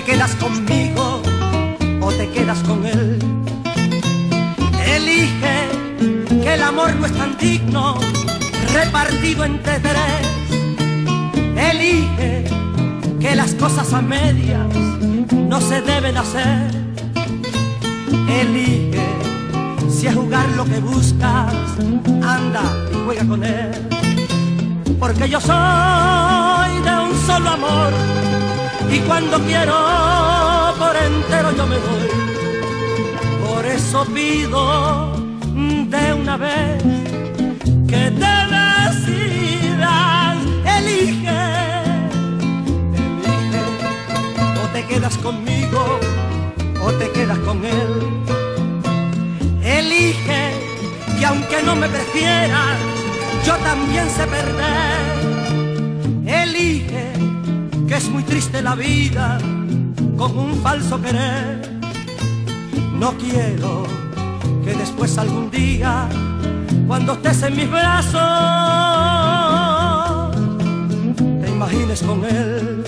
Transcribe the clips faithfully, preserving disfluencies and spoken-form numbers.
quedas conmigo o te quedas con él. Elige que el amor no es tan digno, repartido entre tres. Elige que las cosas a medias no se deben hacer. Elige si es jugar lo que buscas, anda y juega con él. Porque yo soy de un solo amor y cuando quiero por entero yo me doy. Por eso pido de una vez que te decidas. Elige, elige, o te quedas conmigo o te quedas con él. Elige que aunque no me prefieras, yo también sé perder. Elige que es muy triste la vida con un falso querer. No quiero que después algún día, cuando estés en mis brazos, te imagines con él.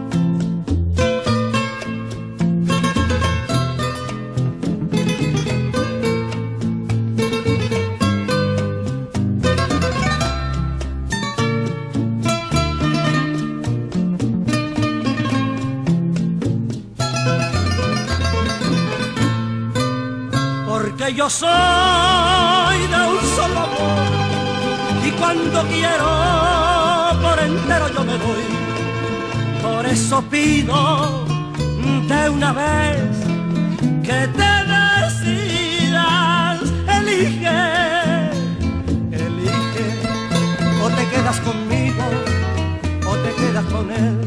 Porque yo soy de un solo amor y cuando quiero por entero yo me doy. Por eso pido de una vez que te decidas. Elige, elige, o te quedas conmigo o te quedas con él.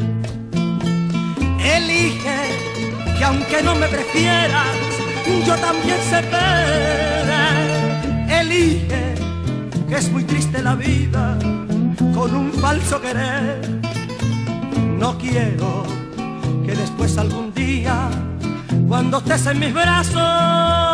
Elige que aunque no me prefieras, yo también sé perder. Elige que es muy triste la vida con un falso querer. No quiero que después algún día, cuando estés en mis brazos,